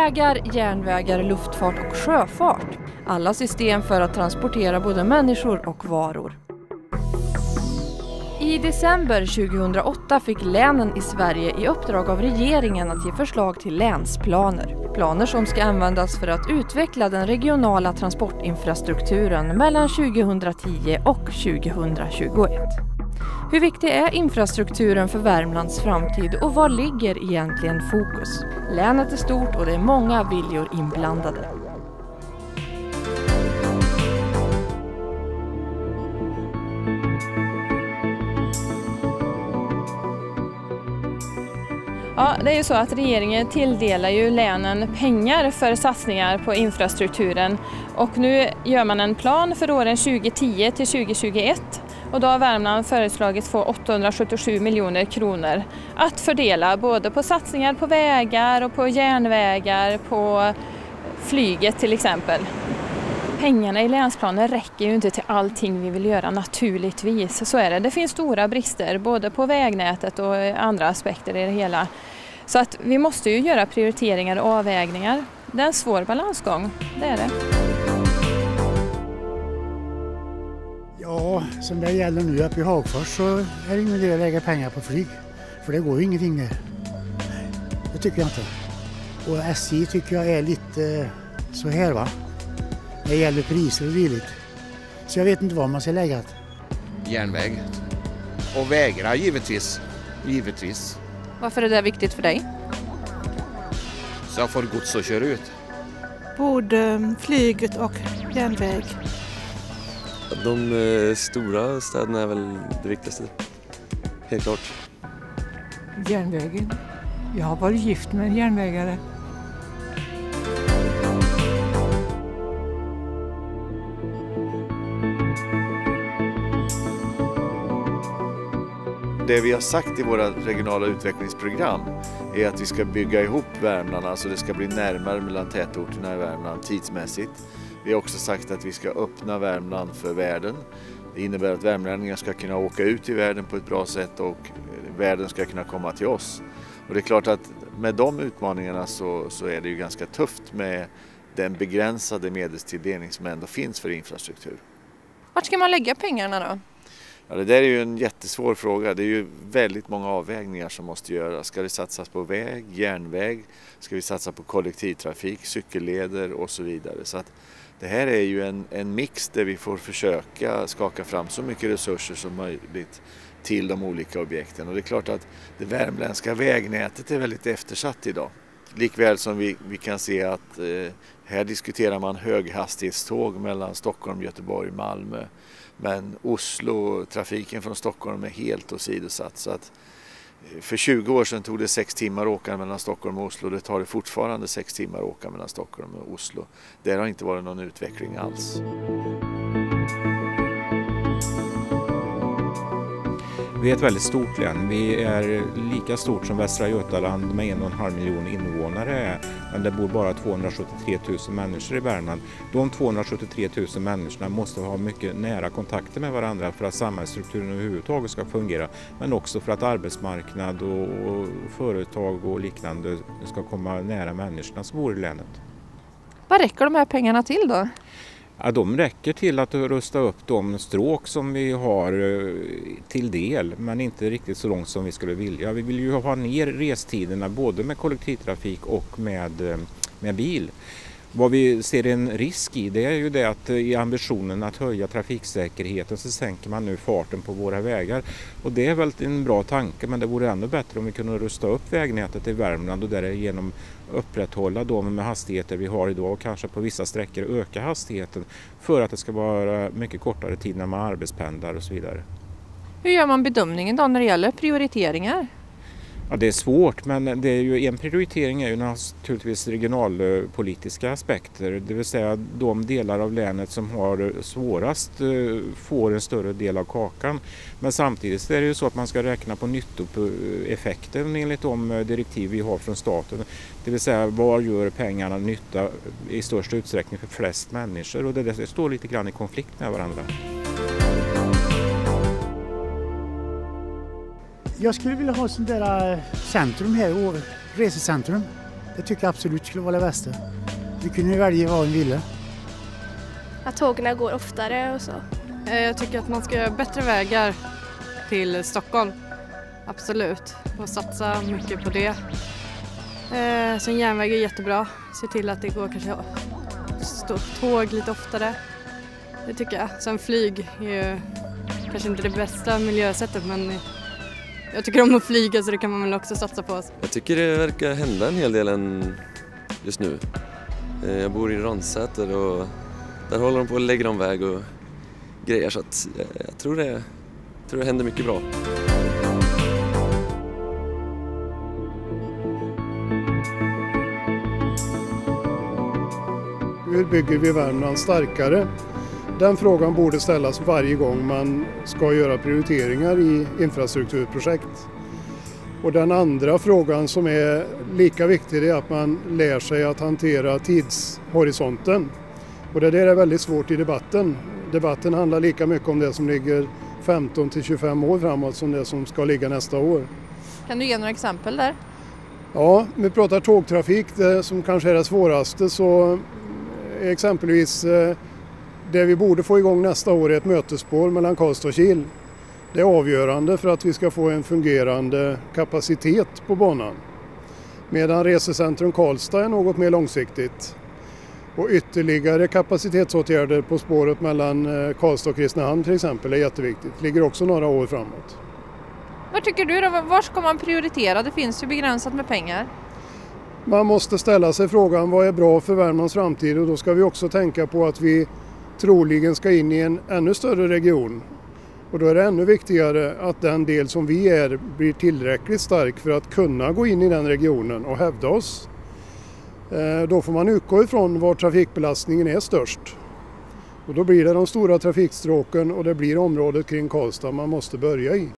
vägar, järnvägar, luftfart och sjöfart. Alla system för att transportera både människor och varor. I december 2008 fick länen i Sverige i uppdrag av regeringen att ge förslag till länsplaner. Planer som ska användas för att utveckla den regionala transportinfrastrukturen mellan 2010 och 2021. Hur viktig är infrastrukturen för Värmlands framtid och var ligger egentligen fokus? Länet är stort och det är många viljor inblandade. Ja, det är ju så att regeringen tilldelar ju länen pengar för satsningar på infrastrukturen och nu gör man en plan för åren 2010 till 2021 och då har Värmland föreslagit få 877 miljoner kronor att fördela både på satsningar på vägar och på järnvägar, på flyget till exempel. Pengarna i länsplanen räcker ju inte till allting vi vill göra naturligtvis, så är det. Det finns stora brister både på vägnätet och andra aspekter i det hela. Så att vi måste ju göra prioriteringar och avvägningar. Det är en svår balansgång, det är det. Ja, som det gäller nu uppe i Hagfors så är det ingen idé att lägga pengar på flyg. För det går ju ingenting där. Det tycker jag inte. Och SJ tycker jag är lite så här va. Det gäller priser och dylikt. Så jag vet inte vad man ska lägga. Järnväg. Och vägarna givetvis. Givetvis. Varför är det viktigt för dig? Så jag får gods att köra ut. Både flyget och järnväg. De stora städerna är väl det viktigaste. Helt klart. Järnvägen. Jag har varit gift med en järnvägare. Det vi har sagt i våra regionala utvecklingsprogram är att vi ska bygga ihop Värmland, alltså det ska bli närmare mellan tätorterna i Värmland tidsmässigt. Vi har också sagt att vi ska öppna Värmland för världen. Det innebär att värmlänningar ska kunna åka ut i världen på ett bra sätt och världen ska kunna komma till oss. Och det är klart att med de utmaningarna så är det ju ganska tufft med den begränsade medelstilldelning som ändå finns för infrastruktur. Vart ska man lägga pengarna då? Ja, det där är ju en jättesvår fråga. Det är ju väldigt många avvägningar som måste göras. Ska det satsas på väg, järnväg? Ska vi satsa på kollektivtrafik, cykelleder och så vidare? Så att det här är ju en mix där vi får försöka skaka fram så mycket resurser som möjligt till de olika objekten. Och det är klart att det värmländska vägnätet är väldigt eftersatt idag. Likväl som vi kan se att här diskuterar man höghastighetståg mellan Stockholm, Göteborg och Malmö. Men Oslo, trafiken från Stockholm är helt åsidosatt. Så att för 20 år sedan tog det 6 timmar att åka mellan Stockholm och Oslo. Det tar det fortfarande 6 timmar att åka mellan Stockholm och Oslo. Det har inte varit någon utveckling alls. Vi är ett väldigt stort län. Vi är lika stort som Västra Götaland med 1,5 miljon invånare. Men det bor bara 273 000 människor i Värmland. De 273 000 människorna måste ha mycket nära kontakter med varandra för att samhällsstrukturen överhuvudtaget ska fungera. Men också för att arbetsmarknad och företag och liknande ska komma nära människorna som bor i länet. Vad räcker de här pengarna till då? Ja, de räcker till att rusta upp de stråk som vi har till del, men inte riktigt så långt som vi skulle vilja. Vi vill ju ha ner restiderna både med kollektivtrafik och med bil. Vad vi ser en risk i, det är ju det att i ambitionen att höja trafiksäkerheten så sänker man nu farten på våra vägar. Och det är väl en bra tanke, men det vore ännu bättre om vi kunde rusta upp vägnätet i Värmland och därigenom upprätthålla de med hastigheter vi har idag och kanske på vissa sträckor öka hastigheten för att det ska vara mycket kortare tid när man arbetspendlar och så vidare. Hur gör man bedömningen då när det gäller prioriteringar? Ja, det är svårt, men det är ju, en prioritering är ju naturligtvis regionalpolitiska aspekter. Det vill säga de delar av länet som har svårast får en större del av kakan. Men samtidigt är det ju så att man ska räkna på nyttoeffekten enligt de direktiv vi har från staten. Det vill säga var gör pengarna nytta i störst utsträckning för flest människor, och det står lite grann i konflikt med varandra. Jag skulle vilja ha sånt där centrum här, resecentrum. Det tycker jag absolut skulle vara det bästa. Vi kunde välja vad vi ville. Att tågen går oftare och så. Jag tycker att man ska göra bättre vägar till Stockholm. Absolut. Och satsa mycket på det. Så en järnväg är jättebra. Se till att det går kanske tåg lite oftare. Det tycker jag. Sen flyg är ju kanske inte det bästa miljösättet, men jag tycker om att flyga, så det kan man väl också satsa på. Jag tycker det verkar hända en hel del just nu. Jag bor i Ransäter och där håller de på att lägga om väg och grejer, så att jag tror det händer mycket bra. Hur bygger vi Värmland starkare? Den frågan borde ställas varje gång man ska göra prioriteringar i infrastrukturprojekt. Och den andra frågan som är lika viktig är att man lär sig att hantera tidshorisonten. Och det där är väldigt svårt i debatten. Debatten handlar lika mycket om det som ligger 15 till 25 år framåt som det som ska ligga nästa år. Kan du ge några exempel där? Ja, vi pratar tågtrafik, det som kanske är det svåraste, så exempelvis det vi borde få igång nästa år är ett mötesspår mellan Karlstad och Kil. Det är avgörande för att vi ska få en fungerande kapacitet på banan. Medan resecentrum Karlstad är något mer långsiktigt. Och ytterligare kapacitetsåtgärder på spåret mellan Karlstad och Kristinehamn till exempel är jätteviktigt. Det ligger också några år framåt. Vad tycker du då? Var ska man prioritera? Det finns ju begränsat med pengar. Man måste ställa sig frågan, vad är bra för Värmlands framtid? Och då ska vi också tänka på att vi troligen ska in i en ännu större region. Och då är det ännu viktigare att den del som vi är blir tillräckligt stark för att kunna gå in i den regionen och hävda oss. Då får man utgå ifrån var trafikbelastningen är störst. Och då blir det de stora trafikstråken och det blir området kring Karlstad man måste börja i.